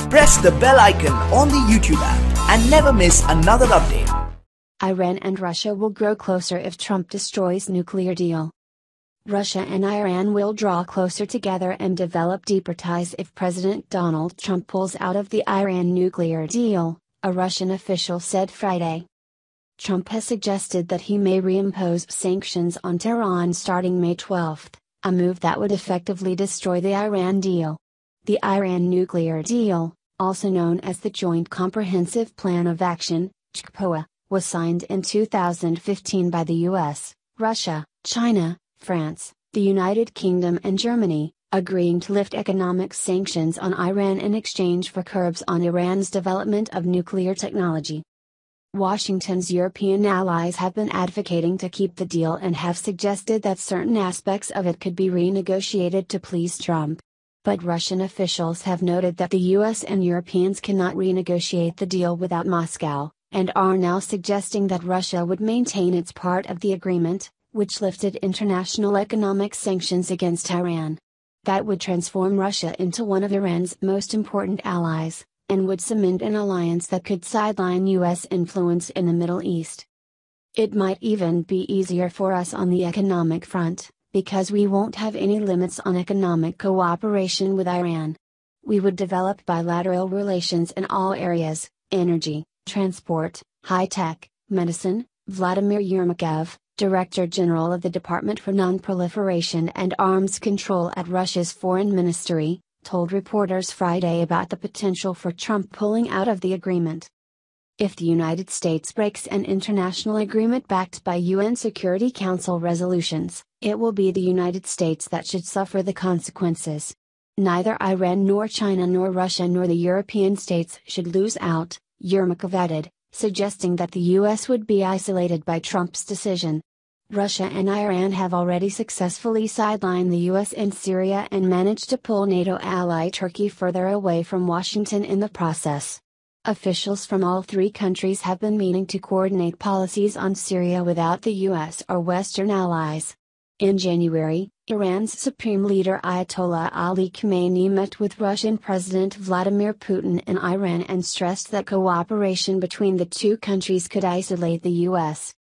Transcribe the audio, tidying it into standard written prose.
Press the bell icon on the YouTube app and never miss another update. Iran and Russia will grow closer if Trump destroys nuclear deal. Russia and Iran will draw closer together and develop deeper ties if President Donald Trump pulls out of the Iran nuclear deal, a Russian official said Friday. Trump has suggested that he may reimpose sanctions on Tehran starting May 12, a move that would effectively destroy the Iran deal. The Iran nuclear deal, also known as the Joint Comprehensive Plan of Action, JCPOA, was signed in 2015 by the US, Russia, China, France, the United Kingdom and Germany, agreeing to lift economic sanctions on Iran in exchange for curbs on Iran's development of nuclear technology. Washington's European allies have been advocating to keep the deal and have suggested that certain aspects of it could be renegotiated to please Trump. But Russian officials have noted that the US and Europeans cannot renegotiate the deal without Moscow, and are now suggesting that Russia would maintain its part of the agreement, which lifted international economic sanctions against Iran. That would transform Russia into one of Iran's most important allies, and would cement an alliance that could sideline US influence in the Middle East. It might even be easier for us on the economic front, because we won't have any limits on economic cooperation with Iran. We would develop bilateral relations in all areas: energy, transport, high-tech, medicine, Vladimir Yermakov, Director General of the Department for Non-Proliferation and Arms Control at Russia's Foreign Ministry, told reporters Friday about the potential for Trump pulling out of the agreement. If the United States breaks an international agreement backed by UN Security Council resolutions, it will be the United States that should suffer the consequences. Neither Iran nor China nor Russia nor the European states should lose out, Yermakov added, suggesting that the US would be isolated by Trump's decision. Russia and Iran have already successfully sidelined the US in Syria and managed to pull NATO ally Turkey further away from Washington in the process. Officials from all three countries have been meeting to coordinate policies on Syria without the US or Western allies. In January, Iran's supreme leader Ayatollah Ali Khamenei met with Russian President Vladimir Putin in Iran and stressed that cooperation between the two countries could isolate the US.